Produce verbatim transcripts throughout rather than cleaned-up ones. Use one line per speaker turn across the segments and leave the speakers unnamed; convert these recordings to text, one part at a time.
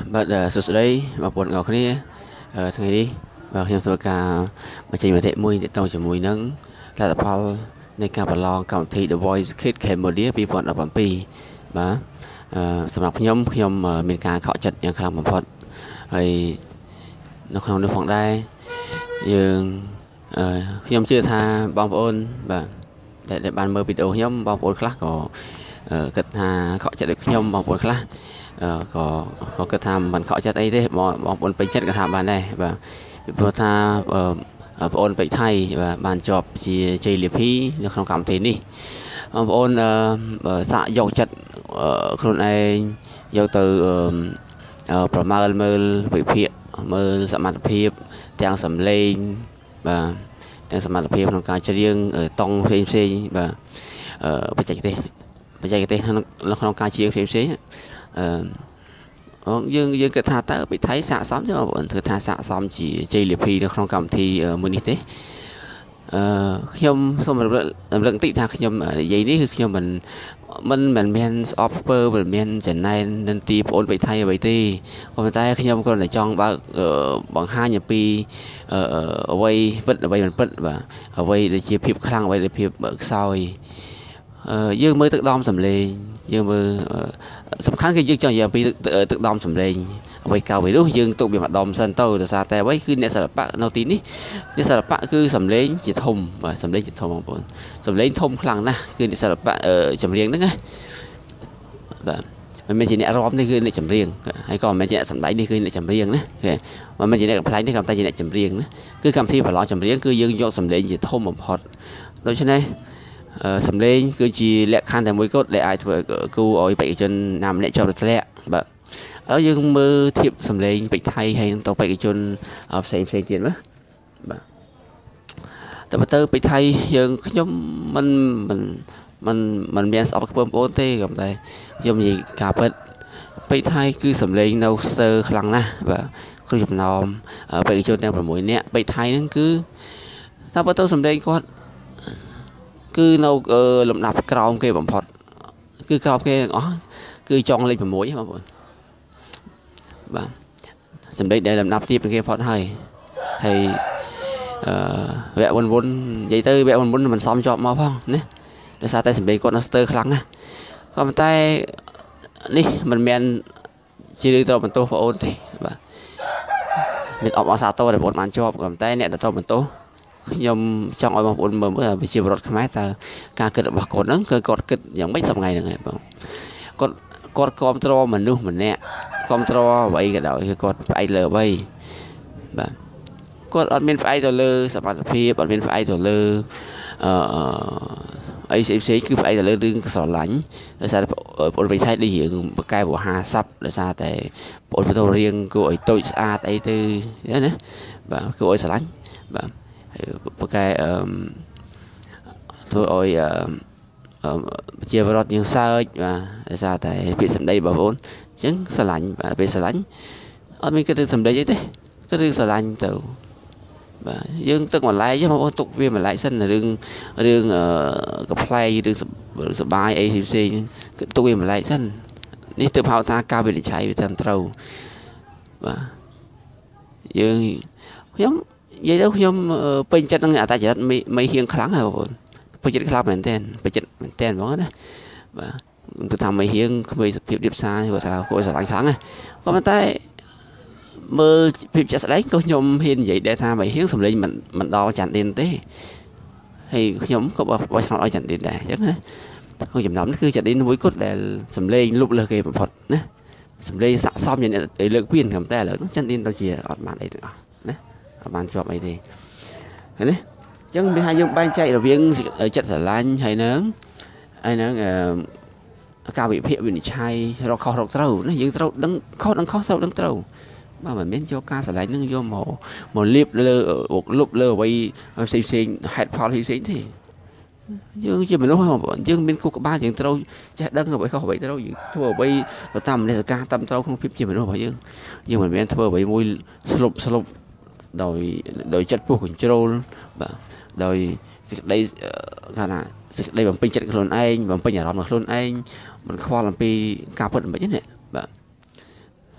បាទសួស្តីបងប្អូនទាំងអស់គ្នាថ្ងៃនេះបាទខ្ញុំធ្វើការបញ្ចេញមតិមួយទាក់ទងជាមួយនឹងលទ្ធផលនៃការប្រឡងកម្មវិធី The Voice Kids Cambodia ពីរពាន់ដប់ប្រាំពីរបាទសម្រាប់ខ្ញុំខ្ញុំមានការខកចិត្តយ៉ាងខ្លាំងបំផុតហើយនៅក្នុងនោះផងដែរយើងខ្ញុំជឿថាបងប្អូនបាទដែលបានមើលវីដេអូខ្ញុំបងប្អូនខ្លះក៏គិតថាខកចិត្តដូចខ្ញុំបងប្អូនខ្លះក៏ក៏គិតថាមិនខកចិត្តអីទេបងប្អូនពេញចិត្តក៏ថាបានដែរបាទព្រោះថាបងប្អូនពេជ្រថៃបាទបានជាប់ជាជ័យលាភីនៅក្នុងកម្មវិធីនេះបងប្អូនសាកយកចិត្តខ្លួនឯងយកទៅប្រមើលមើលវិភាគមើលសមត្ថភាពទាំងសម្លេងបាទទាំងសមត្ថភាពក្នុងការច្រៀងតង់ផ្សេងផ្សេងបាទបច្ចេកទេសបច្ចេកទេសនៅក្នុងការច្រៀងផ្សេងផ្សេងអឺយើងយើងគិតថាតើពីថៃស័កសមទេបងប្អូនគឺថាស័កសមជាជ័យលាភីនៅក្នុងកម្មវិធីមួយនេះទេអឺខ្ញុំសូមរំលឹករំលឹកបន្តិចថាខ្ញុំនិយាយនេះគឺខ្ញុំមិនមិនមិនមានស្អប់ស្ពើមិនមានចំណែននន្ទីបងប្អូនពេជ្រថៃអ្វីទេប៉ុន្តែខ្ញុំគ្រាន់តែចង់បើកបង្ហាញអំពីអ្វីពិតអ្វីមិនពិតបាទអ្វីដែលជាភាពខ្លាំងអ្វីដែលភាពខ្សោយយើងមើលទឹកដមសម្លេងយើងមើលសំខាន់គឺយើងចង់និយាយអំពីទឹកដមសម្លេងអ្វីកៅវីរុសយើងទុកវាម្ដុំសិនទៅដោយសារតែអ្វីគឺអ្នកសិល្បៈនៅទីនេះអ្នកសិល្បៈគឺសម្លេងជាធំបាទសម្លេងជាធំបងប្អូនសម្លេងធំខ្លាំងណាស់គឺអ្នកសិល្បៈចម្រៀងហ្នឹងណាបាទមិនមែនជាអ្នករាំនេះគឺអ្នកចម្រៀងហើយក៏មិនមែនជាអ្នកសម្ដែងនេះគឺអ្នកចម្រៀងណាមិនមែនជាអ្នកកំ pl នេះក៏តែជាអ្នកចម្រៀងណាគឺកម្មវិធីប្រឡងចម្រៀងគឺយើងយកសម្លេងជាធំបំផុតដូច្នេះសម្លេងគឺជាលក្ខខណ្ឌតែមួយគត់ដែលអាចធ្វើគូឲ្យបេក្ខជនណាម្នាក់ជាប់ធ្លាក់បាទហើយយើងមើលធៀបសម្លេងពេជ្រថៃហើយនឹងទៅបេក្ខជនផ្សេងផ្សេងទៀតមើលបាទតែបើទៅពេជ្រថៃយើងខ្ញុំមិនមិនមិនមិនមានស្អប់ខ្ពើមបងប្អូនទេក៏តែខ្ញុំនិយាយការពិតពេជ្រថៃគឺសម្លេងនៅស្ទើរខ្លាំងណាស់បាទក្នុងចំណោមបេក្ខជនទាំងប្រាំមួយនាក់ពេជ្រថៃហ្នឹងគឺតែបើទៅសម្លេងគាត់គឺនៅលំដាប់ក្រោមគេបំផុតគឺក្រោមគេទាំងអស់គឺចង់លេខ6បងប្អូនបាទសម្លេងដែលលំដាប់ទាបគេផុតហើយហើយអឺវគ្គវុនវុននិយាយទៅវគ្គវុនវុនមិនសមជាប់មកផងណាដោយសារតែសម្លេងគាត់នៅស្ទើរខ្លាំងណាស់ក៏ប៉ុន្តែនេះមិនមែនជារឿងត្រូវបន្ទោសបងប្អូនទេបាទមានអបអរសាទរដែលបងប្អូនបានជាប់ក៏ប៉ុន្តែអ្នកដែលត្រូវបន្ទោសខ្ញុំចង់ឲ្យបងប្អូនមើលមើលប្រជាពលរដ្ឋខ្មែរតើការគិតរបស់គាត់ហ្នឹងគឺគាត់គិតយ៉ាងម៉េចសម្ងាយហ្នឹងឯងបងគាត់គាត់គ្រប់គ្រងមនុស្សម្នាក់គ្រប់គ្រងអ្វីក៏ដោយគឺគាត់ផ្អែកលើអ្វីបាទគាត់អត់មានផ្អែកទៅលើសមត្ថភាពអត់មានផ្អែកទៅលើអឺអីផ្សេងផ្សេងគឺផ្អែកទៅលើរឿងស្រឡាញ់ដោយសារបងប្អូនវិស័យដូចរឿងបកកែវហាស័ព្ទដោយសារតែបងប្អូនទៅរៀងគួរឲ្យតូចស្អាតអីទៅណាបាទគួរឲ្យស្រឡាញ់បាទបកកែអឺធ្វើឲ្យអឺជាវត្តយើងសើចបាទដោយសារតែពាក្យសម្ដីបងប្អូនអញ្ចឹងស្រឡាញ់បាទពេលស្រឡាញ់អត់មានគិតទៅសម្ដីអីទេគឺរឿងស្រឡាញ់ទៅបាទយើងទឹកម្លែកបងប្អូនទុកវាម្លែកសិនរឿងរឿងកំ pl រឿងសបាយអីផ្សេងគឺទុកវាម្លែកសិននេះទើបហៅថាការវិនិច្ឆ័យវាត្រឹមត្រូវបាទយើងខ្ញុំនិយាយទៅខ្ញុំពេញចិត្តនឹងអត្តចរិតមីហៀងខ្លាំងហើយបងប្អូនពេញចិត្តខ្លាំងមែនតើពេញចិត្តមែនតើហ្មងណាបាទគឺថាមីហៀងគ្មានសភាពរៀបសារគាត់ថាគួរស្រឡាញ់ខ្លាំងណាក៏ប៉ុន្តែមើលភាពចាក់ស្ដែងក៏ខ្ញុំហ៊ាននិយាយដែរថាមីហៀងសម្លេងមិនមិនដល់ចាន់ឌិនទេហើយខ្ញុំក៏បោះឆ្នោតឲ្យចាន់ឌិនដែរអញ្ចឹងណាក្នុងចំណោមនេះគឺចាន់ឌិនមួយគត់ដែលសម្លេងលុបលើគេបំផុតណាសម្លេងស័ក្តិសមយ៉ាងទៅលើកពៀនខ្ញុំតែឥឡូវនោះចាន់ឌិនទៅជាអត់បានអីទាំងអស់ណាអត់បានជាប់អីទេឃើញទេអញ្ចឹងវាថាយើងបែងចែករវាងចិត្តស្រឡាញ់ហើយនឹងហើយនឹងការវិភាគវិនិច្ឆ័យរកខុសរកត្រូវណាយើងត្រូវដឹងខុសដឹងខុសត្រូវដឹងត្រូវបាទមិនមែនយកការស្រឡាញ់នឹងយកមកមកលៀបលើលុបលើអ្វីផ្សេងផ្សេងហេតុផលផ្សេងទេយើងជាមនុស្សបងប្អូនយើងមានគូក្បាលយើងត្រូវចេះដឹងអ្វីខុសអ្វីត្រូវយើងធ្វើអ្វីទៅតាមមនសិការតាមត្រូវក្នុងភាពជាមនុស្សរបស់យើងយើងមិនមែនធ្វើអ្វីមួយស្លុបស្លុបដោយដោយចិត្តពុះ control បាទដោយសេចក្តីថាណាសេចក្តីបំពេញចិត្តខ្លួនឯងបំពេញអារម្មណ៍របស់ខ្លួនឯងមិនខ្វល់អំពីការពិតមិនទេបាទអ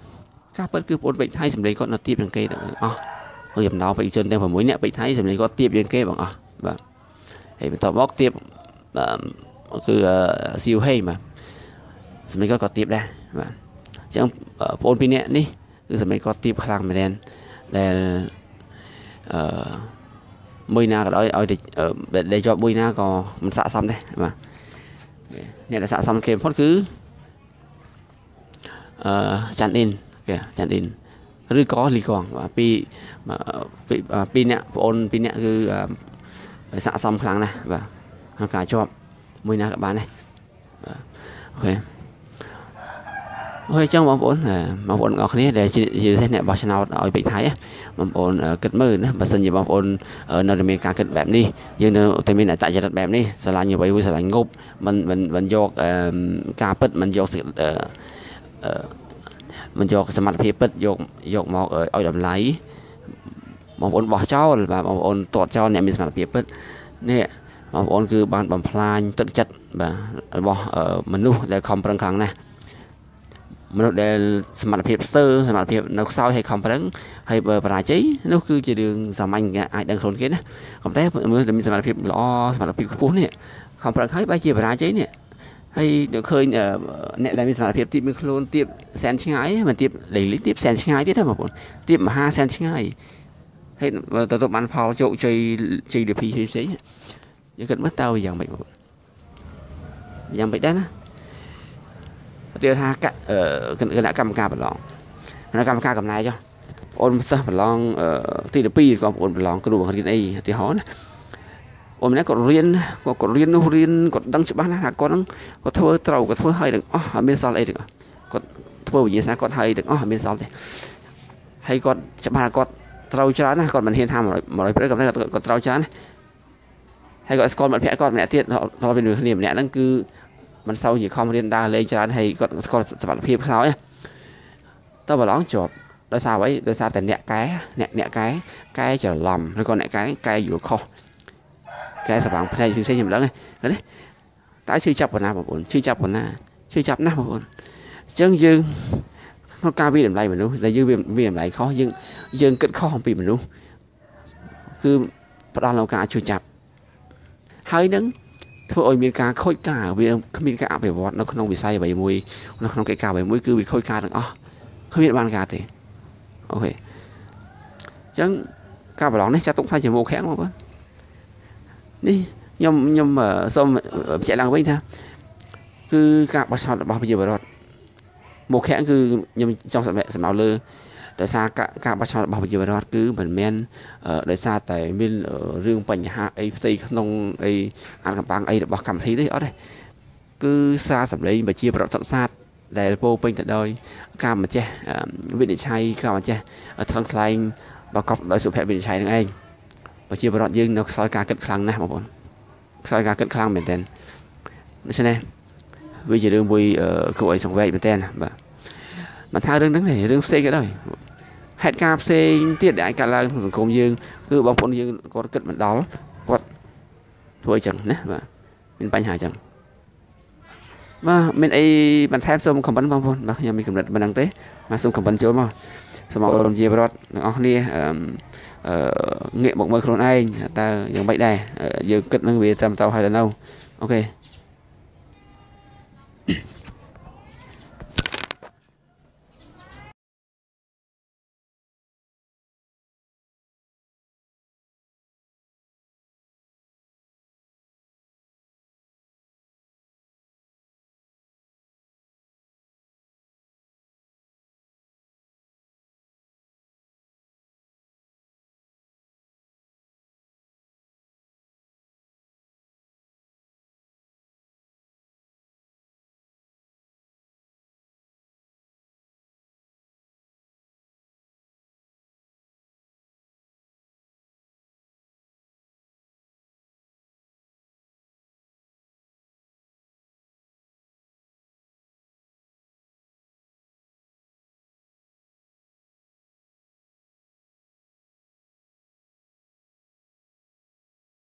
ការពិតគឺបងប្អូនពេជ្រថៃសម្លេងគាត់នៅទៀបជាងគេទាំងអស់ហើយចំណោមប្រជាជនទាំង6នាក់ពេជ្រថៃសម្លេងគាត់ទៀបជាងគេបងអស់បាទហើយបន្ទាប់មកទៀបគឺសៀវហេបាទសម្លេងគាត់ក៏ទៀបដែរបាទអញ្ចឹងបងប្អូនពីរនាក់នេះគឺសម្លេងគាត់ទៀបខ្លាំងមែនទែនដែលអឺមួយណាក៏ដោយឲ្យដែលជាប់មួយណាក៏មិនស័ក្តិសមដែរបាទអ្នកដែលស័ក្តិសមគេបំផុតគឺអឺចាន់អ៊ីនគេចាន់អ៊ីនឬក៏លីកងបាទពីពីពីអ្នកបងអូនពីអ្នកគឺស័ក្តិសមខ្លាំងណាស់បាទក្នុងការជាប់មួយណាក៏បានដែរបាទអូខេហើយចឹងបងប្អូនបងប្អូនទាំងអស់គ្នាដែលជាពិសេសអ្នកបោះឆ្នោតឲ្យពេជ្រថៃបងប្អូនគិតមើលណាបើសិនជាបងប្អូននៅតែមានការគិតបែបនេះយើងនៅតែមានអត្តចរិតបែបនេះស្រឡាញ់អ្វីមួយស្រឡាញ់ងប់មិនមិនមិនយកការពិតមិនយកមិនយកសមត្ថភាពពិតយកយកមកឲ្យតម្លៃបងប្អូនបោះចោលបាទបងប្អូនទាត់ចោលអ្នកមានសមត្ថភាពពិតនេះបងប្អូនគឺបានបំផ្លាញទឹកចិត្តបាទរបស់មនុស្សដែលខំប្រឹងខ្លាំងណាស់មនុស្សដែលសមត្ថភាពស្ទើរសមត្ថភាពនៅខ្សោយហើយខំប្រឹងហើយបើបរាជ័យនោះគឺជារឿងសាមញ្ញអាចដឹងខ្លួនគេណាក៏តែមនុស្សដែលមានសមត្ថភាពល្អសមត្ថភាពខ្ពស់នេះខំប្រឹងហើយបើជាបរាជ័យនេះហើយនៅឃើញអ្នកដែលមានសមត្ថភាពទៀបមានខ្លួនទៀបសែនឆ្ងាយមិនទៀបលេងលេងទៀបសែនឆ្ងាយទៀតណាបងប្អូនទៀបមហាសែនឆ្ងាយហើយទទួលបានផលជោគជ័យជ័យលាភីផ្សេងៗយើងគិតមើលតើយ៉ាងម៉េចបងយ៉ាងម៉េចដែរណាទីថាគណៈកម្មការប្រឡងគណៈកម្មការកំណែចុះបងអូនសិស្សប្រឡងទី12ក៏បងអូនប្រឡងគ្រូបង្រៀនអីឧទាហរណ៍ណាអូនម្នាក់គាត់រៀនគាត់គាត់រៀននោះរៀនគាត់ដឹងច្បាស់ណាស់ថាគាត់ហ្នឹងគាត់ធ្វើត្រូវគាត់ធ្វើឲ្យទាំងអស់អត់មានសល់អីទាំងអស់គាត់ធ្វើវិញ្ញាសាគាត់ឲ្យទាំងអស់អត់មានសល់ទេហើយគាត់ច្បាស់ថាគាត់ត្រូវច្រើនណាស់គាត់មិនហ៊ានថា100%គាត់គាត់ត្រូវច្រើនណាស់ហើយគាត់ស្គាល់មិត្តភក្តិគាត់ម្នាក់ទៀតដល់ពេលគ្នាម្នាក់ហ្នឹងគឺមិនសូវជាខំរៀនដើរលេងច្រើនហើយគាត់ស្គាល់សមត្ថភាពខ្សោយតើប្រឡងជាប់ដោយសារអ្វីដោយសារតែអ្នកកែអ្នកអ្នកកែកែច្រឡំឬក៏អ្នកកែកែយល់ខុសកែសបាំងផ្នែកផ្សេងៗខ្ញុំដឹងហ្នឹងតើឈឺចាប់ប៉ុណ្ណាបងប្អូនឈឺចាប់ប៉ុណ្ណាឈឺចាប់ណាស់បងប្អូនអញ្ចឹងយើងក្នុងការវិតម្លៃមនុស្សដែលយើងវិតម្លៃខុសយើងយើងគិតខុសអំពីមនុស្សគឺផ្ដល់នូវការជួយចាប់ហើយនឹងធ្វើឲ្យមានការខូចការវាគ្មានការអភិវឌ្ឍនៅក្នុងវិស័យអ្វីមួយនៅក្នុងកិច្ចការអ្វីមួយគឺវាខូចការទាំងអស់គ្មានបានការទេអូខេអញ្ចឹងការប្រឡងនេះចាត់ទុកថាជាមុខខាំងបងប្អូននេះខ្ញុំខ្ញុំសូមបញ្ជាក់ឡើងវិញថាគឺការបោះឆ្នោតរបស់ប្រជាពលរដ្ឋមុខខាំងគឺខ្ញុំចង់សម្រាប់សម្ដៅលើដោយសារការបោះឆ្នោតរបស់ប្រជាពលរដ្ឋគឺមិនមែនដោយសារតែមានរឿងបញ្ហាអីផ្ទៃក្នុងអីអានកំបាំងអីរបស់កម្មវិធីទេអត់ទេគឺសារសម្លេងប្រជាពលរដ្ឋសុទ្ធសាធដែលពោពេញទៅដោយការម្ចេះវិនិច្ឆ័យការម្ចេះថ្លឹងថ្លែងប្រកបដោយសុភវិនិច្ឆ័យនឹងឯងប្រជាពលរដ្ឋយើងនៅខ្សោយការគិតខ្លាំងណាស់បងប្អូនខ្សោយការគិតខ្លាំងមែនទែនដូច្នេះវាជារឿងមួយគួរឲ្យសង្វេគមែនទែនបាទមិនថារឿងហ្នឹងទេរឿងផ្សេងក៏ដោយហេតុការណ៍ផ្សេងទៀតដែលអាចកើតឡើងក្នុងសង្គមយើងគឺបងប្អូនយើងគាត់គិតមិនដល់គាត់ធ្វើអញ្ចឹងណាបាទមានបញ្ហាអញ្ចឹងបាទមានអីបន្ថែមសូមខមមិនបងប្អូនបាទខ្ញុំមានកំណត់ប៉ុណ្្នឹងទេបាទសូមខមមិនចូលមកសូមអរគុណជាប្រវត្តិទាំងអស់គ្នាអឺងាកមកមើលខ្លួនឯងតើយ៉ាងម៉េចដែរយើងគិតនឹងវាត្រឹមត្រូវហើយដល់នៅអូខេ